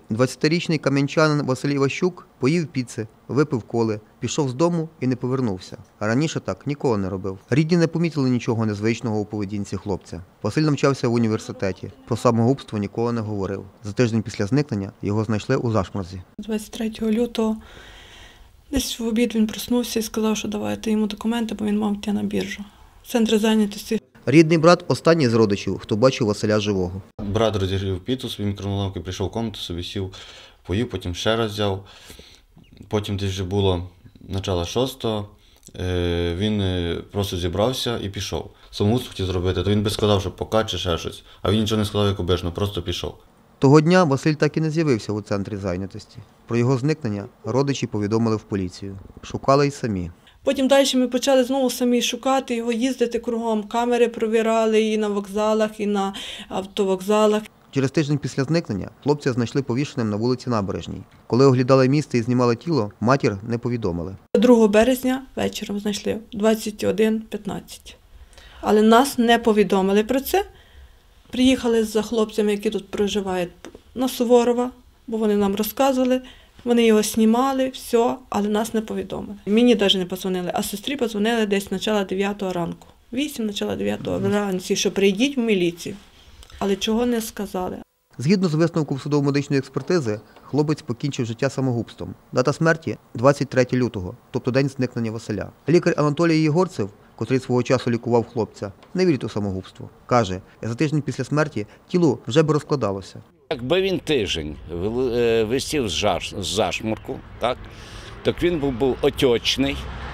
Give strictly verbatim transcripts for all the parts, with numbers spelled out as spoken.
двадцятирічний кам'янчанин Василь Іващук поїв піци, випив коли, пішов з дому і не повернувся. А раніше так ніколи не робив. Рідні не помітили нічого незвичного у поведінці хлопця. Василь навчався в університеті. Про самогубство ніколи не говорив. За тиждень після зникнення його знайшли у Зашморзі. двадцять третього лютого десь в обід він проснувся і сказав, що давайте йому документи, бо він мав йти на біржу. В центрі зайнятості. Рідний брат – останній з родичів, хто бачив Василя живого. Брат розігрів піцу своїм мікроволновки, прийшов в кімнату, собі сів, поїв, потім ще раз взяв. Потім десь вже було начало шостого, він просто зібрався і пішов. Самогубство хотів зробити, то він би сказав, що пока чи ще щось. А він нічого не сказав, як обично, просто пішов. Того дня Василь так і не з'явився у центрі зайнятості. Про його зникнення родичі повідомили в поліцію. Шукали й самі. Потім далі ми почали знову самі шукати його, їздити кругом. Камери провірали і на вокзалах, і на автовокзалах. Через тиждень після зникнення хлопця знайшли повішеним на вулиці Набережній. Коли оглядали місце і знімали тіло, матір не повідомили. другого березня вечором знайшли, двадцять один п'ятнадцять. Але нас не повідомили про це. Приїхали за хлопцями, які тут проживають, на Суворова, бо вони нам розказували. Вони його знімали, все, але нас не повідомили. Мені навіть не подзвонили, а сестрі подзвонили десь начало дев'ятого ранку. вісім, начало дев'ятого ранку, що прийдіть в міліцію. Але чого не сказали. Згідно з висновком судово-медичної експертизи, хлопець покінчив життя самогубством. Дата смерті – двадцять третє лютого, тобто день зникнення Василя. Лікар Анатолій Єгорцев, котрий свого часу лікував хлопця, не вірить у самогубство. Каже, за тиждень після смерті тіло вже б розкладалося. Якби він тиждень висів з зашморку, так, так він був, був отечний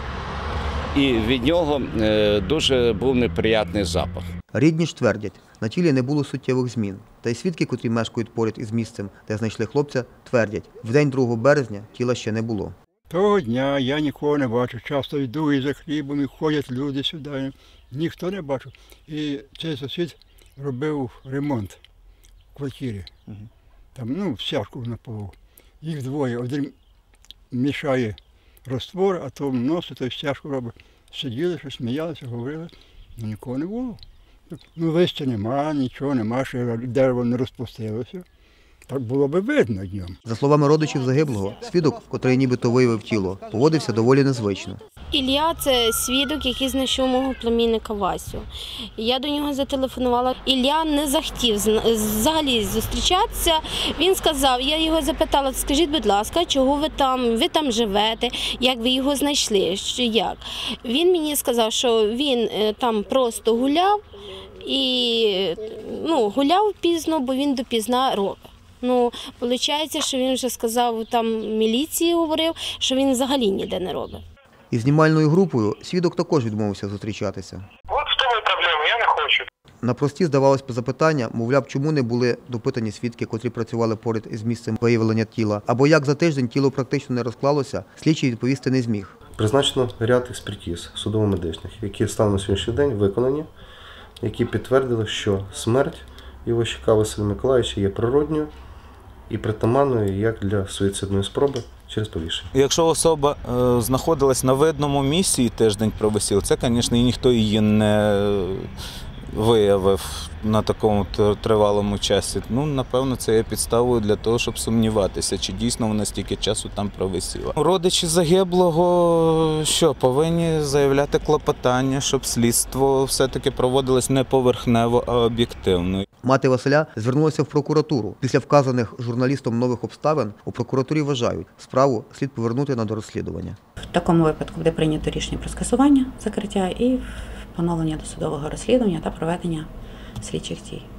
і від нього дуже був неприємний запах. Рідні ж твердять, на тілі не було суттєвих змін. Та й свідки, котрі мешкають поряд із місцем, де знайшли хлопця, твердять, в день другого березня тіла ще не було. Того дня я нікого не бачу. Часто йду і за хлібом, і ходять люди сюди. Ніхто не бачив. І цей сусід робив ремонт в квартирі. Там, ну, стяжку на полу. Їх двоє. Один мішає розтвор, а то носить, той стяжку робить. Сиділи, що сміялися, говорили. Ну, нікого не було. Ну, листя нема, нічого нема, що дерево не розпустилося. Так було би видно днем. За словами родичів загиблого, свідок, котрий нібито виявив тіло, поводився доволі незвично. Ілля – це свідок, який знайшов мого племінника Васю. Я до нього зателефонувала. Ілля не захотів взагалі зустрічатися. Він сказав, я його запитала, скажіть, будь ласка, чого ви там, ви там живете, як ви його знайшли, що як. Він мені сказав, що він там просто гуляв і ну, гуляв пізно, бо він допізна робить. Ну, виходить, що він вже сказав, там міліції говорив, що він взагалі ніде не робить. Із знімальною групою свідок також відмовився зустрічатися. От в тому і проблема, я не хочу. На прості, здавалось б, запитання, мовляв, чому не були допитані свідки, котрі працювали поряд із місцем виявлення тіла, або як за тиждень тіло практично не розклалося, слідчий відповісти не зміг. Призначено ряд експертиз судово-медичних, які станом на сьогоднішній день виконані, які підтвердили, що смерть Іващука Василя Миколайовича є природньою і притаманною як для суїцидної спроби через повішення. Якщо особа е, знаходилась на видному місці і тиждень провисів, це, звісно, і ніхто її не виявив на такому тривалому часі. Ну, напевно, це є підставою для того, щоб сумніватися, чи дійсно вона стільки часу там провисіла. Родичі загиблого що, повинні заявляти клопотання, щоб слідство все-таки проводилось не поверхнево, а об'єктивно. Мати Василя звернулася в прокуратуру. Після вказаних журналістом нових обставин у прокуратурі вважають, справу слід повернути на дорозслідування. В такому випадку буде прийнято рішення про скасування закриття і поновлення досудового розслідування та проведення слідчих дій.